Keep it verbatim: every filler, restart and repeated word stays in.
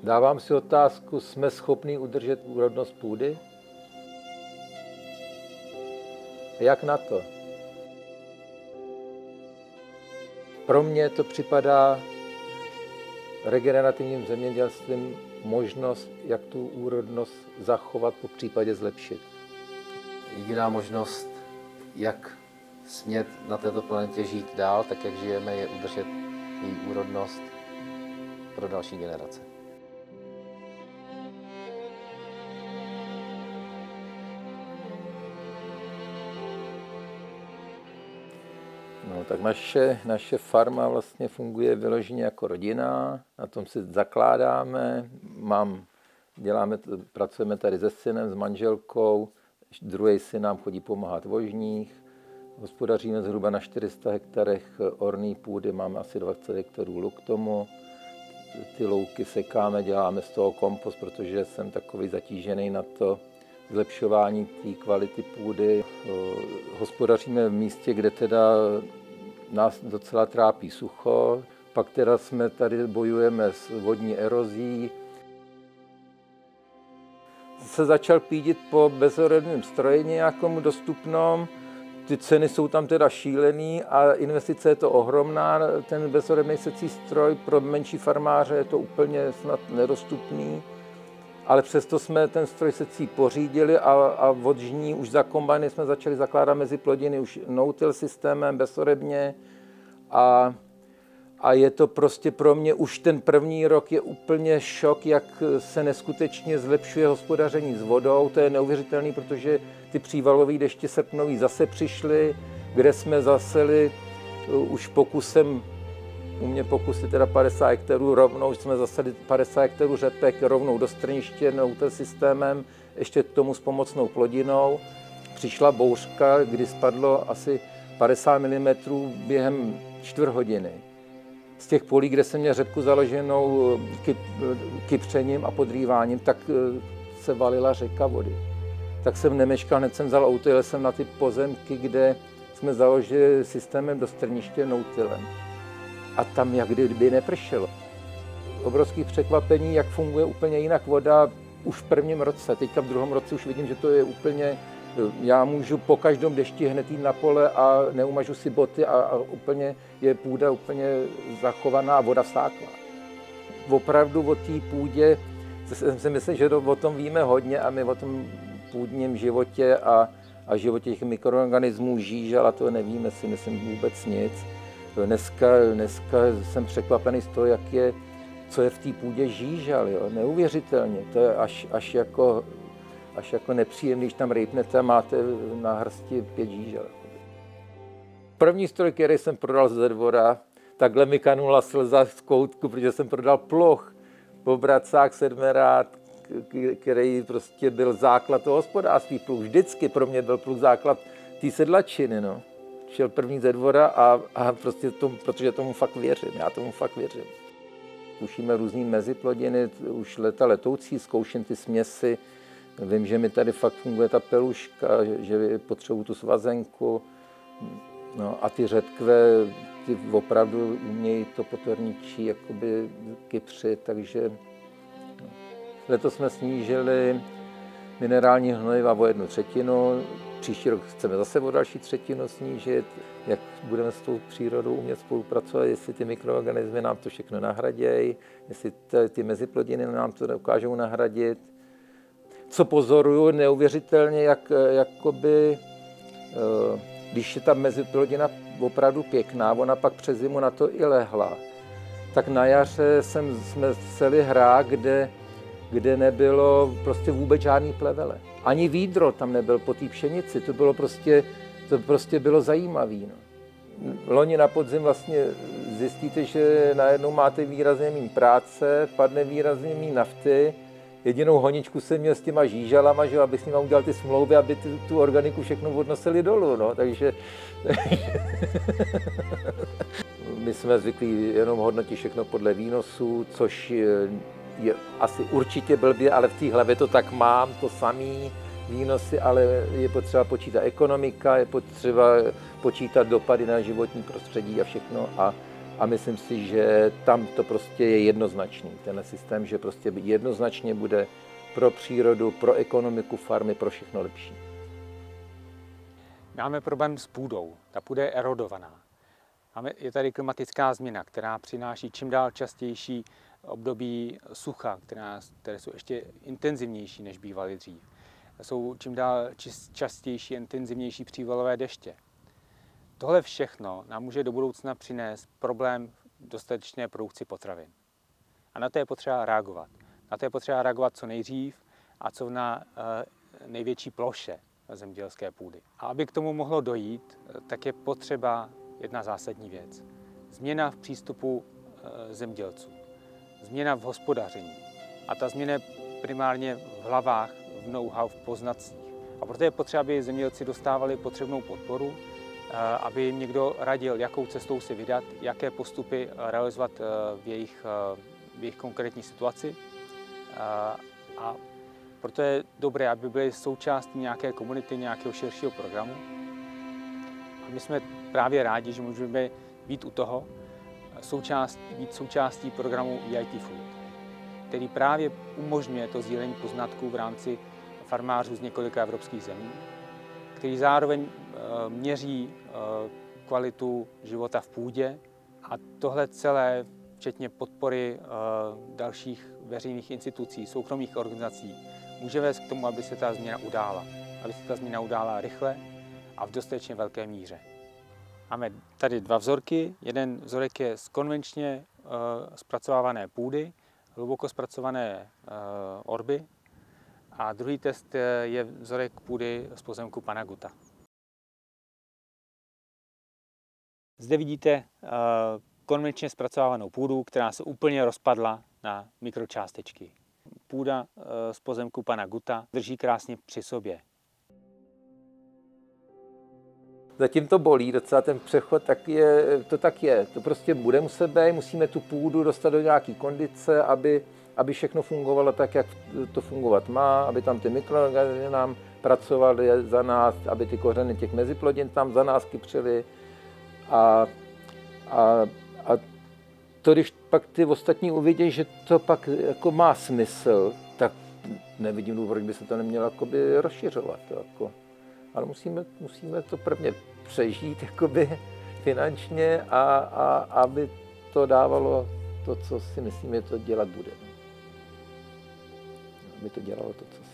Dávám si otázku, jsme schopni udržet úrodnost půdy? Jak na to? Pro mě to připadá regenerativním zemědělstvím možnost, jak tu úrodnost zachovat, po případě zlepšit. Jediná možnost, jak smět na této planetě žít dál, tak jak žijeme, je udržet její úrodnost pro další generace. No, tak naše, naše farma vlastně funguje vyloženě jako rodina, na tom si zakládáme, mám, děláme, pracujeme tady se synem, s manželkou, druhý syn nám chodí pomáhat v Vožních, hospodaříme zhruba na čtyři sta hektarech orné půdy, máme asi dvacet hektarů luk k tomu, ty louky sekáme, děláme z toho kompost, protože jsem takový zatížený na to zlepšování té kvality půdy. Hospodaříme v místě, kde teda nás docela trápí sucho, pak teda jsme tady bojujeme s vodní erozí. Se začal pídit po bezorodném stroji nějakému dostupnom, ty ceny jsou tam teda šílený a investice je to ohromná, ten bezorodný secí stroj pro menší farmáře je to úplně snad nedostupný. Ale přesto jsme ten stroj secí pořídili a, a od žní už za kombajny jsme začali zakládat mezi plodiny už no-till systémem, bezorebně. A, a je to prostě pro mě už ten první rok je úplně šok, jak se neskutečně zlepšuje hospodaření s vodou. To je neuvěřitelné, protože ty přívalové deště srpnový zase přišly, kde jsme zaseli už pokusem, u mě pokusy teda padesát hektarů rovnou, jsme zasadili padesát hektarů řepek rovnou do strniště no-till systémem, ještě k tomu s pomocnou plodinou. Přišla bouřka, kdy spadlo asi padesát milimetrů během čtvrt hodiny. Z těch polí, kde jsem měl řepku založenou kyp, kypřením a podrýváním, tak se valila řeka vody. Tak jsem nemeškal, hned jsem vzal auto, jel jsem na ty pozemky, kde jsme založili systémem do strniště no-tillem. A tam jak kdyby nepršelo. Obrovské překvapení, jak funguje úplně jinak voda už v prvním roce. Teďka v druhém roce už vidím, že to je úplně, já můžu po každém dešti hned jít na pole a neumažu si boty a, a úplně je půda úplně zachovaná a voda vsáklá. Opravdu o té půdě, jsem si myslím, že o tom víme hodně a my o tom půdním životě a, a životě těch mikroorganismů, žížel a to nevíme si myslím vůbec nic. Dneska, dneska jsem překvapený z toho, jak je, co je v té půdě žížal, jo? Neuvěřitelně. To je až, až, jako, až jako nepříjemný, když tam rejpnete a máte na hrsti pět žížel. První stroj, který jsem prodal ze dvora, takhle mi kanula slza z koutku, protože jsem prodal ploch, pobracák sedmerát, který prostě byl základ toho hospodářství. Pluh vždycky pro mě byl pluh základ té sedlačiny. No. Šel první ze dvora a, a prostě tomu, protože tomu fakt věřím, já tomu fakt věřím. Zkoušíme různý meziplodiny, už leta letoucí, zkouším ty směsi. Vím, že mi tady fakt funguje ta peluška, že potřebuju tu svazenku. No a ty řetkve, ty opravdu umějí to potorničí jakoby kypřit, takže no. Letos jsme snížili minerální hnojiva o jednu třetinu. Příští rok chceme zase o další třetinu snížit, jak budeme s tou přírodou umět spolupracovat, jestli ty mikroorganismy nám to všechno nahradějí, jestli ty meziplodiny nám to dokážou nahradit. Co pozoruju neuvěřitelně, jak jakoby, když je ta meziplodina opravdu pěkná, ona pak přes zimu na to i lehla, tak na jaře jsem, jsme seli hrách, kde kde nebylo prostě vůbec žádný plevele. Ani výdro tam nebyl po té pšenici, to bylo prostě, to prostě bylo zajímavý. No. Loni na podzim vlastně zjistíte, že najednou máte výrazně méně práce, padne výrazně méně nafty. Jedinou honičku jsem měl s těma žížalama, že abych s nima udělal ty smlouvy, aby ty, tu organiku všechno odnosili dolů. No. Takže my jsme zvyklí jenom hodnotit všechno podle výnosů, což je asi určitě blbě, ale v té hlavě to tak mám, to samý výnosy, ale je potřeba počítat ekonomika, je potřeba počítat dopady na životní prostředí a všechno. A, A myslím si, že tam to prostě je jednoznačný, ten systém, že prostě jednoznačně bude pro přírodu, pro ekonomiku farmy, pro všechno lepší. Máme problém s půdou. Ta půda je erodovaná. Máme, je tady klimatická změna, která přináší čím dál častější období sucha, která, které jsou ještě intenzivnější, než bývaly dřív. Jsou čím dál častější, intenzivnější přívalové deště. Tohle všechno nám může do budoucna přinést problém dostatečné produkci potravin. A na to je potřeba reagovat. Na to je potřeba reagovat co nejdřív a co na největší ploše zemědělské půdy. A aby k tomu mohlo dojít, tak je potřeba jedna zásadní věc. Změna v přístupu zemědělců. Změna v hospodaření. A ta změna je primárně v hlavách, v know-how, v poznatcích. A proto je potřeba, aby zemědělci dostávali potřebnou podporu, aby jim někdo radil, jakou cestou si vydat, jaké postupy realizovat v jejich, v jejich konkrétní situaci. A proto je dobré, aby byli součástí nějaké komunity, nějakého širšího programu. A my jsme právě rádi, že můžeme být u toho, součást, být součástí programu E I T Food, který právě umožňuje to sdílení poznatků v rámci farmářů z několika evropských zemí, který zároveň měří kvalitu života v půdě a tohle celé, včetně podpory dalších veřejných institucí, soukromých organizací, může vést k tomu, aby se ta změna udála. Aby se ta změna udála rychle a v dostatečně velké míře. Máme tady dva vzorky. Jeden vzorek je z konvenčně uh, zpracovávané půdy, hluboko zpracované uh, orby. A druhý test je vzorek půdy z pozemku pana Guta. Zde vidíte uh, konvenčně zpracovávanou půdu, která se úplně rozpadla na mikročástečky. Půda uh, z pozemku pana Guta drží krásně při sobě. Zatím to bolí docela ten přechod, tak je, to tak je. To prostě bude muset být, musíme tu půdu dostat do nějaké kondice, aby, aby všechno fungovalo tak, jak to fungovat má, aby tam ty mikroorganismy nám pracovaly za nás, aby ty kořeny těch meziplodin tam za nás kypřily. A, a, a to, když pak ty ostatní uvidí, že to pak jako má smysl, tak nevidím důvod, proč by se to nemělo jakoby rozšiřovat. Jako. Ale musíme, musíme to prvně přežít jakoby finančně, a, a aby to dávalo to, co si myslíme, že to dělat bude. Aby to dělalo to, co